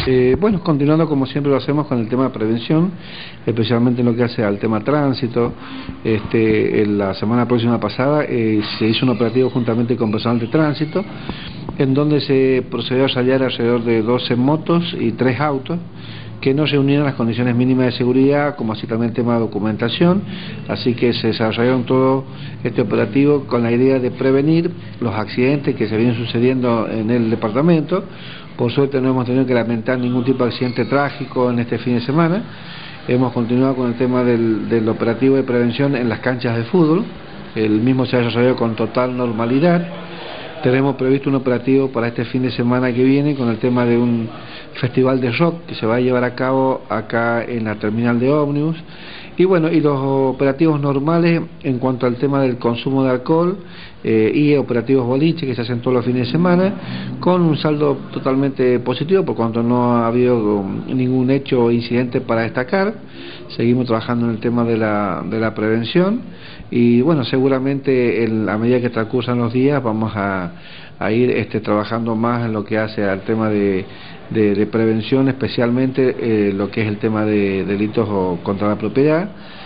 Bueno, continuando como siempre lo hacemos con el tema de prevención, especialmente en lo que hace al tema tránsito. En la semana próxima pasada se hizo un operativo juntamente con personal de tránsito, en donde se procedió a hallar alrededor de 12 motos y 3 autos que no reunían las condiciones mínimas de seguridad, como así también el tema de documentación, así que se desarrollaron todo este operativo con la idea de prevenir los accidentes que se vienen sucediendo en el departamento. Por suerte no hemos tenido que lamentar ningún tipo de accidente trágico en este fin de semana. Hemos continuado con el tema del operativo de prevención en las canchas de fútbol, el mismo se ha desarrollado con total normalidad. Tenemos previsto un operativo para este fin de semana que viene con el tema de un festival de rock que se va a llevar a cabo acá en la terminal de ómnibus. Y bueno, y los operativos normales en cuanto al tema del consumo de alcohol y operativos boliche que se hacen todos los fines de semana, con un saldo totalmente positivo por cuanto no ha habido ningún hecho o incidente para destacar. Seguimos trabajando en el tema de la prevención y bueno, seguramente a medida que transcurran los días vamos a ir trabajando más en lo que hace al tema de prevención, especialmente lo que es el tema de delitos contra la propiedad,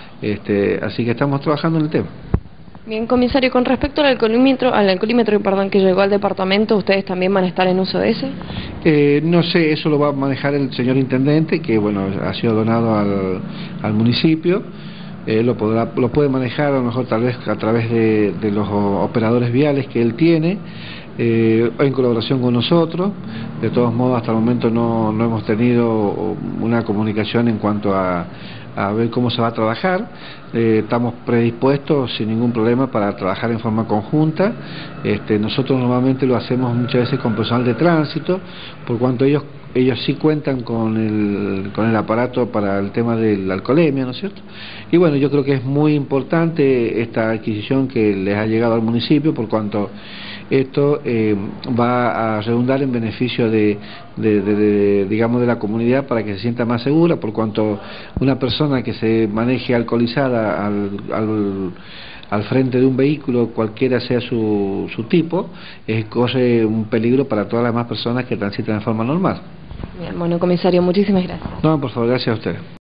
así que estamos trabajando en el tema. Bien, comisario, con respecto al alcoholímetro, que llegó al departamento, ¿ustedes también van a estar en uso de ese? No sé, eso lo va a manejar el señor intendente, que bueno, ha sido donado al municipio. Lo puede manejar a lo mejor tal vez a través de los operadores viales que él tiene, en colaboración con nosotros. De todos modos, hasta el momento no hemos tenido una comunicación en cuanto a ver cómo se va a trabajar. Estamos predispuestos sin ningún problema para trabajar en forma conjunta. Nosotros normalmente lo hacemos muchas veces con personal de tránsito, por cuanto ellos sí cuentan con el aparato para el tema de la alcoholemia, ¿no es cierto? Y bueno, yo creo que es muy importante esta adquisición que les ha llegado al municipio, por cuanto esto va a redundar en beneficio digamos, de la comunidad para que se sienta más segura, por cuanto una persona que se maneje alcoholizada al frente de un vehículo, cualquiera sea su tipo, corre un peligro para todas las demás personas que transitan de forma normal. Bien, bueno, comisario, muchísimas gracias. No, por favor, gracias a usted.